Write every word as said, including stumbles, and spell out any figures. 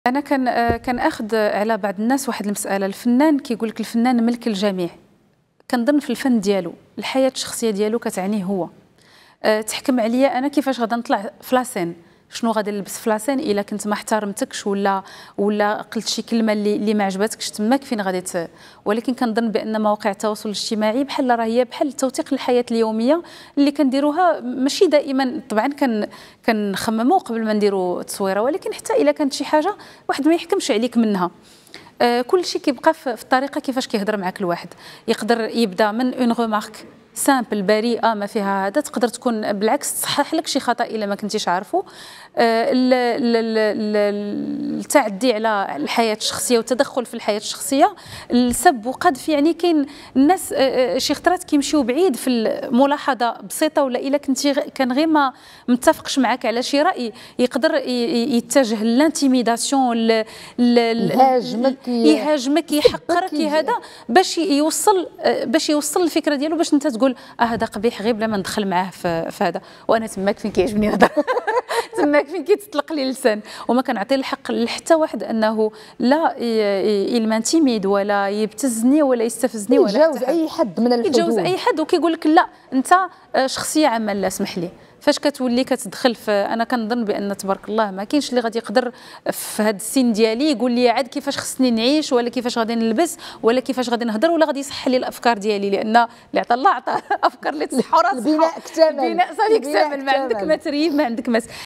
انا كان كان اخذ على بعض الناس واحد المساله. الفنان كيقول لك الفنان ملك الجميع. كنظن في الفن ديالو الحياه الشخصيه ديالو كتعنيه هو. أه تحكم عليا انا كيفاش غادي نطلع في لاسين، شنو غادي نلبس في لاسين الا كنت ما احترمتكش ولا ولا قلت شي كلمه اللي, اللي ما عجبتكش تماك فين غادي ت... ولكن كنظن بان مواقع التواصل الاجتماعي بحال راه هي بحال التوثيق الحياه اليوميه اللي كنديروها. ماشي دائما طبعا كن كنخمموا قبل ما نديروا تصويره، ولكن حتى الا كانت شي حاجه واحد ما يحكمش عليك منها. آه كل شيء كيبقى في الطريقه كيفاش كيهضر معك الواحد. يقدر يبدا من اون ريمارك سامبل بريئه ما فيها هذا، تقدر تكون بالعكس تصحح لك شي خطا الا ما كنتيش عارفه. آه التعدي على الحياه الشخصيه والتدخل في الحياه الشخصيه، السب وقذف، يعني كاين الناس آه شي خطرات كيمشيو بعيد في الملاحظه بسيطه، ولا الا كنتي كان غير ما متفقش معك على شي راي يقدر يتجه للانتيميداسيون، يهاجمك يهاجمك يحقرك هذا باش يوصل باش يوصل الفكره ديالو باش انت تقول اه هذا قبيح غير بلا ما ندخل معاه في, في هذا. وانا تماك فين كيعجبني نهضر تماك فين كيتطلق لي اللسان، وما كنعطي الحق لحتى واحد انه لا يلمانتيميد ولا يبتزني ولا يستفزني ولا يتجاوز اي حد من الحدود، يتجاوز اي حد. وكيقول لك لا انت شخصيه عامه لا اسمح لي. فاش كتولي كتدخل في، انا كنظن بان تبارك الله ما كاينش اللي غادي يقدر في هذا السن ديالي يقول لي عاد كيفاش خصني نعيش ولا كيفاش غادي نلبس ولا كيفاش غادي نهضر ولا غادي يصح لي الافكار ديالي، لان اللي عطى الله عطى افكار اللي تصح وراه البناء اكتمل، البناء صافي اكتمل، ما عندك ما تريب ما عندك ما